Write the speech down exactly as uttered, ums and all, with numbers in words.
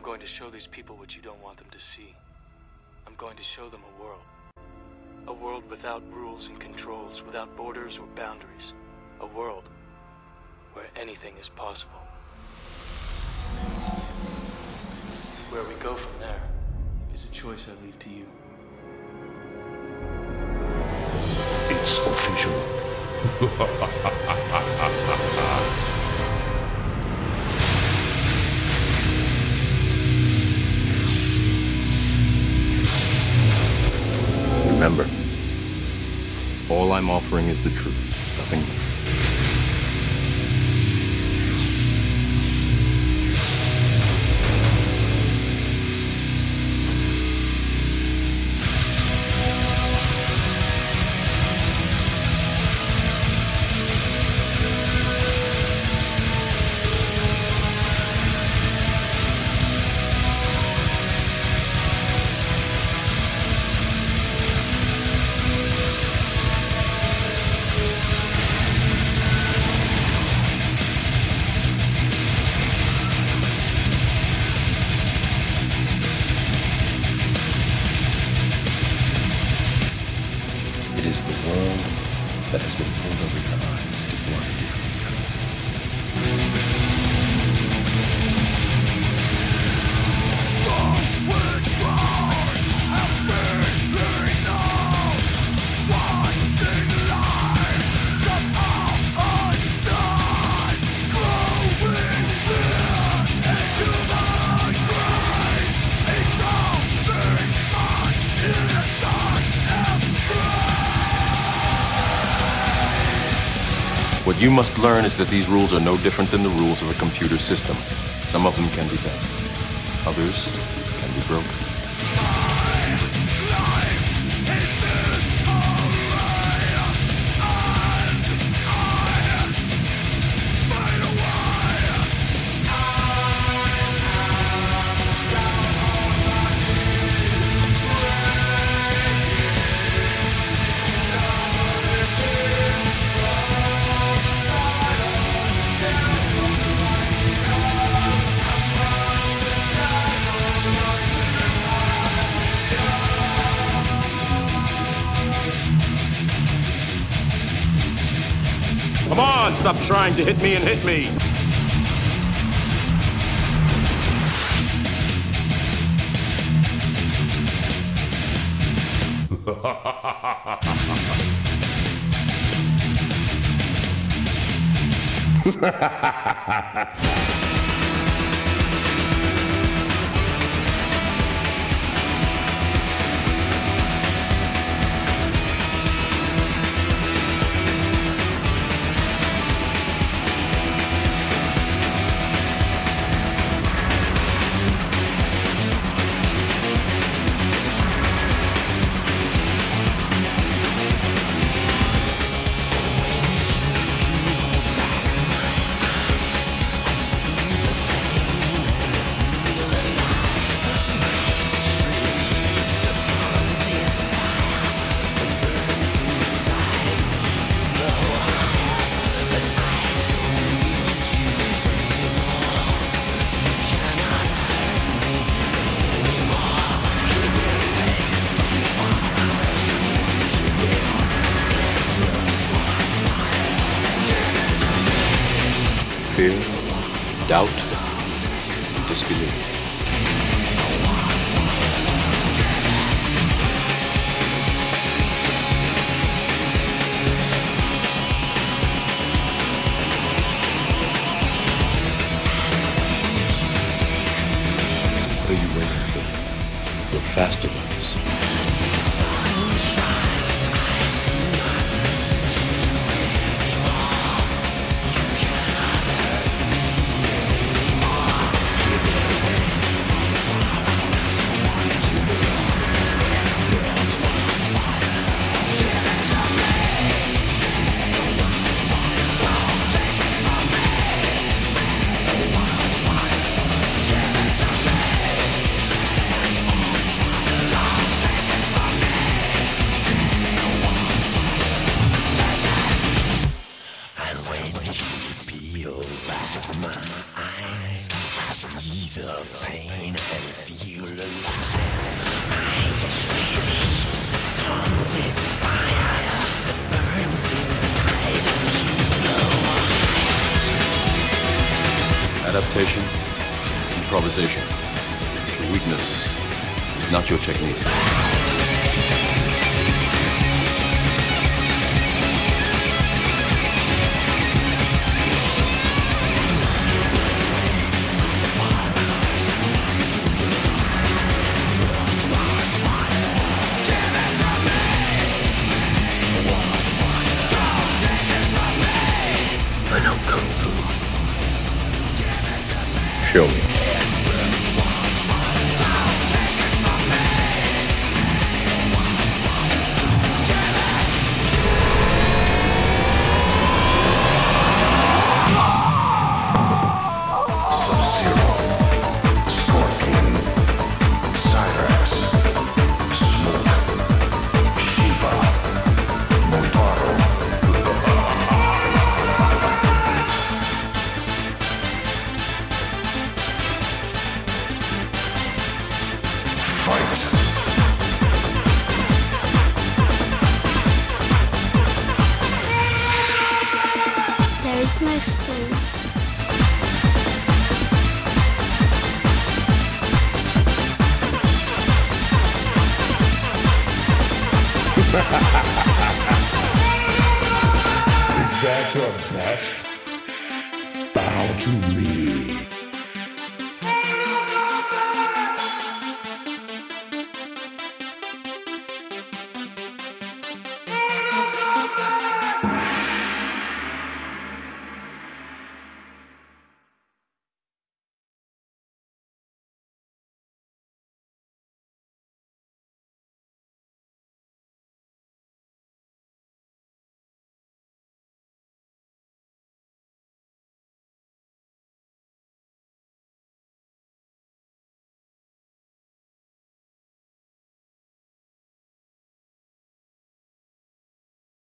going to show these people what you don't want them to see. I'm going to show them a world. A world without rules and controls, without borders or boundaries. A world where anything is possible. Where we go from there is a choice I leave to you. It's official. Remember, all I'm offering is the truth, nothing more. It is the world that has been pulled over your eyes to blind you from the truth. What you must learn is that these rules are no different than the rules of a computer system. Some of them can be bent. Others can be broken. Come on, stop trying to hit me and hit me! Fear, doubt, disbelief. What are you waiting for? Go faster, Lewis. pain and feel alive. My hatred heaps upon this fire that burns inside of you. Adaptation, improvisation. Your weakness is not your technique. I know Kung Fu. Show me. There is no school. Is that your best? Bow to me.